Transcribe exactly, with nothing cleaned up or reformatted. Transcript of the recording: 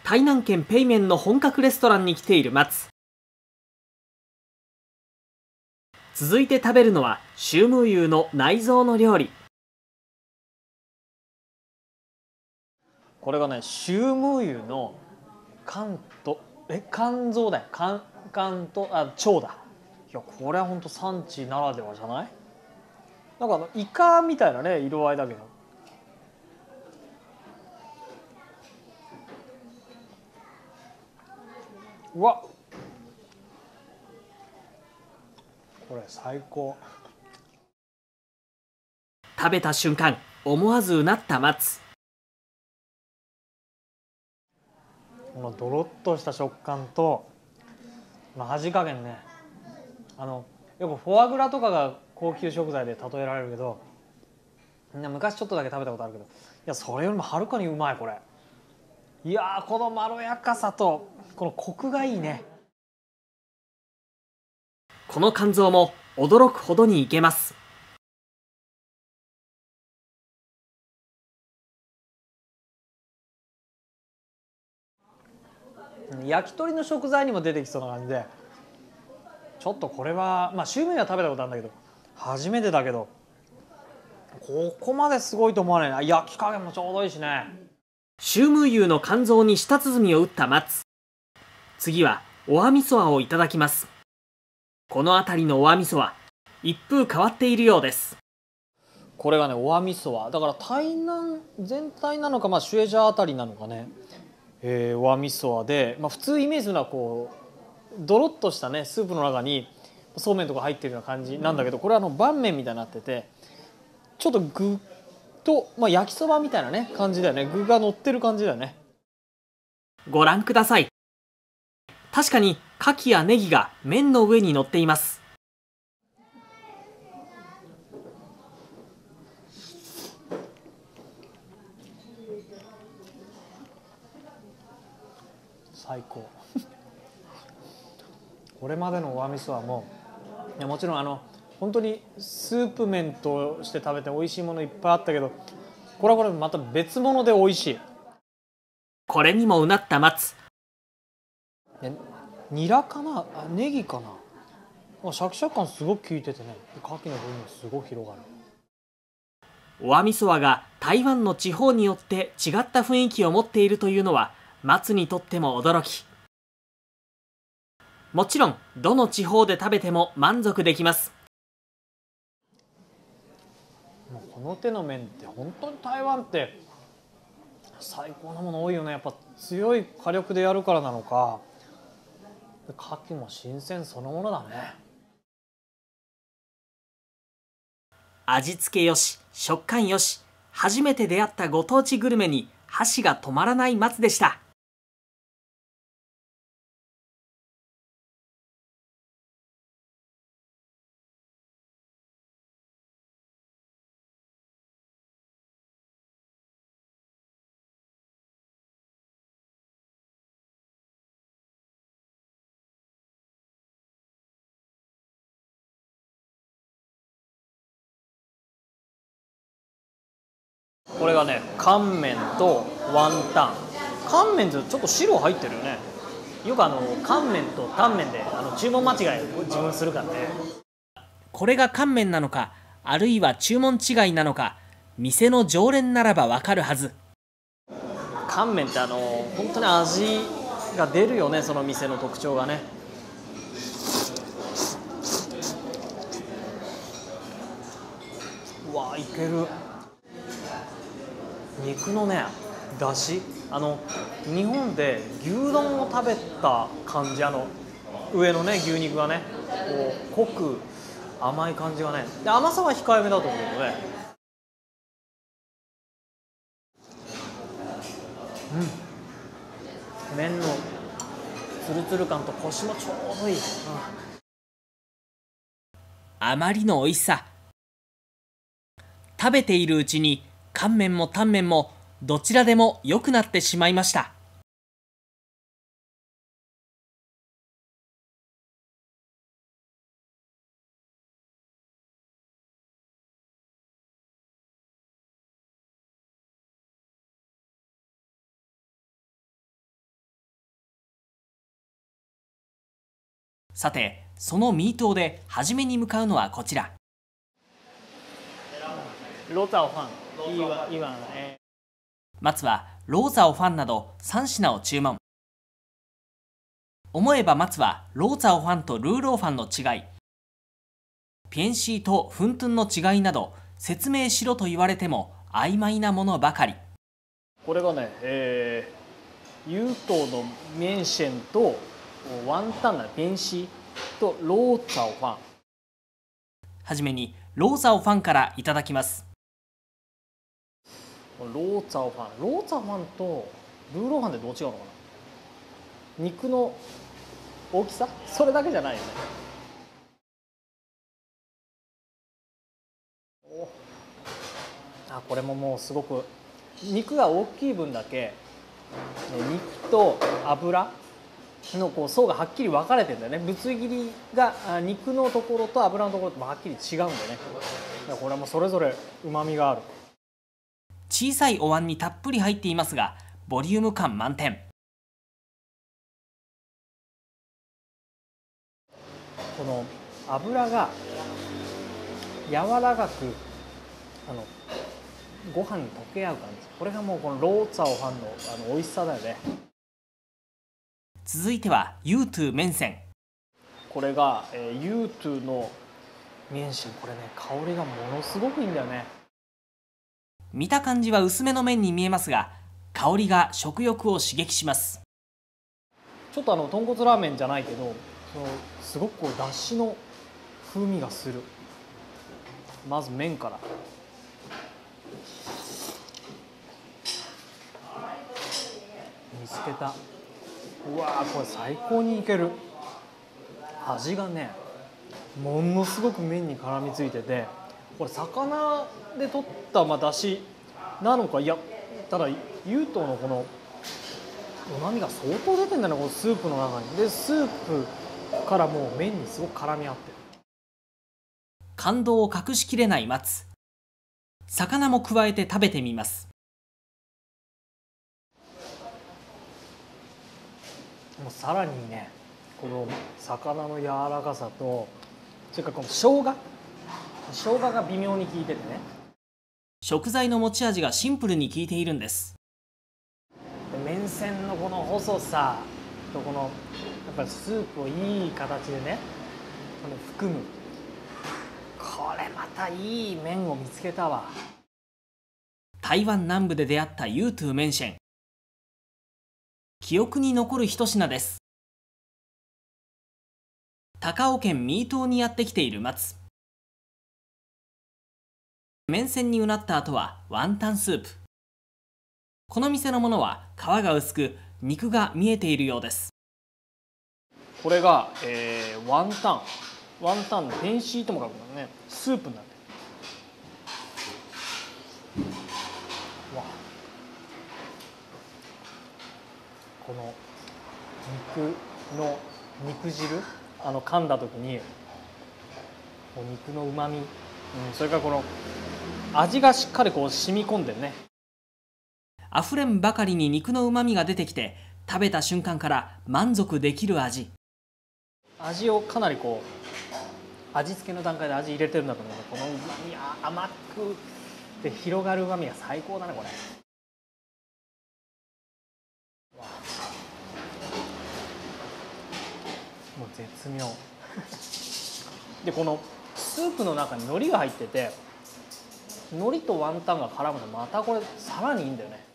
台南県ペイメンの本格レストランに来ている松。続いて食べるのはシュームーユーの内臓の料理。これがね、シュームーユーの肝とえ肝臓だよ。肝肝とあ腸だ。いや、これは本当産地ならではじゃない？なんかあのイカみたいなね色合いだけど。うわ、これ最高。食べた瞬間思わずうなった松。このドロッとした食感と、まあ、味加減ね、あのよくフォアグラとかが高級食材で例えられるけど、昔ちょっとだけ食べたことあるけど、いやそれよりもはるかにうまいこれ。いやー、このまろやかさとこのコクがいいね。この肝臓も驚くほどにいけます。焼き鳥の食材にも出てきそうな感じで、ちょっとこれはまあシューメイは食べたことあるんだけど初めてだけど、ここまですごいと思わないな。焼き加減もちょうどいいしね。シュームーユーの肝臓に舌鼓を打った松。次はおわみそあをいただきます。この辺りのおわみそは一風変わっているようです。これがね、おわみそはだから台南全体なのか、まあシュエジャーあたりなのかね、えー、おわみそはで、まあ、普通イメージするのはこうドロッとしたねスープの中にそうめんとか入ってるような感じなんだけど、これはあの拌麺みたいになってて、ちょっと具と、まあ、焼きそばみたいなね感じだよね。具が乗ってる感じだよね。ご覧ください。確かに牡蠣やネギが麺の上に乗っています。最高。これまでのおわみそはもう、いやもちろんあの本当にスープ麺として食べて美味しいものいっぱいあったけど、これはこれまた別物で美味しい。これにもうなった松。ニラかな、あ、ネギかな。シャキシャキ感すごく効いててね、牡蠣の風味もすごく広がる。おわみそわが台湾の地方によって違った雰囲気を持っているというのは松にとっても驚き。もちろんどの地方で食べても満足できます。もうこの手の麺って本当に台湾って最高なもの多いよね。やっぱ強い火力でやるからなのか、牡蠣も新鮮そのものだね。味付けよし食感よし、初めて出会ったご当地グルメに箸が止まらない松でした。これがね、乾麺とワンタン。乾麺ってちょっと白入ってるよね。よくあの乾麺とタンメンであの注文間違いを自分するからね。これが乾麺なのか、あるいは注文違いなのか、店の常連ならばわかるはず。乾麺ってあの本当に味が出るよね、その店の特徴がね。うわ、いける。肉のね出汁、あの日本で牛丼を食べた感じ、あの上のね牛肉がねこう濃く甘い感じがね、で甘さは控えめだと思うけどね。うん、麺のツルツル感とコシもちょうどいい、うん、あまりの美味しさ、食べているうちに乾麺もタンメンもどちらでも良くなってしまいました。 さて、そのミートで初めに向かうのはこちら。 ローツァオファン、いいわ、いいわね。 松はローザオファンなどさん品を注文。思えば松はローザオファンとルーローファンの違い、ピエンシーとフントゥンの違いなど説明しろと言われても曖昧なものばかり。 これがね、えー、ユートーのメンシェンとワンタンなピエンシーとローツァオファン。 はじめにローザオファンからいただきます。 ローツァオファン、ローツァオファンとルーローファンってどう違うのかな。肉の大きさ、それだけじゃないよね。おあ、これももうすごく肉が大きい分だけ肉と油のこう層がはっきり分かれてるんだよね。ぶつ切りが肉のところと油のところともはっきり違うんだよね。だからこれはもうそれぞれうまみがある。 小さいお椀にたっぷり入っていますが、ボリューム感満点。 この油が柔らかくあのご飯に溶け合う感じ、これがもうこのローツァオファンのあの美味しさだよね。 続いてはユートゥー麺線。 これが、えー、ユートゥーの麺線、これね香りがものすごくいいんだよね。 見た感じは薄めの麺に見えますが、香りが食欲を刺激します。 ちょっとあの豚骨ラーメンじゃないけど、そのすごくこうだしの風味がする。まず麺から。見つけた。うわー、これ最高にいける。味がねものすごく麺に絡みついてて、これ魚で取ったまあだしなのか、いやただユートーのこのうまみが相当出てんだね、このスープの中に。でスープからもう麺にすごく絡み合ってる。 感動を隠しきれない松。魚も加えて食べてみます。 もうさらにね、この魚の柔らかさと、それからこの生姜生姜が微妙に効いててね。 食材の持ち味がシンプルに効いているんです。 で麺線のこの細さとこのやっぱりスープをいい形でねこの含む、これまたいい麺を見つけたわ。 台湾南部で出会ったユートゥー麺線。記憶に残る一品です。高雄県ミー島にやってきている松。麺線にうなった後はワンタンスープ。この店のものは皮が薄く肉が見えているようです。 これが、えー、ワンタンワンタンのペンシーとも書くんだね。スープになってる。わこの肉の肉汁、あの噛んだ時にお肉のうまみ、うん、それからこの味がしっかりこう染み込んでるね。 あふれんばかりに肉のうまみが出てきて、食べた瞬間から満足できる味。 味をかなりこう味付けの段階で味入れてるんだと思う。このうまみが甘くで広がるうまみが最高だねこれ。もう絶妙でこのスープの中に海苔が入ってて、海苔とワンタンが絡むとまたこれさらにいいんだよね。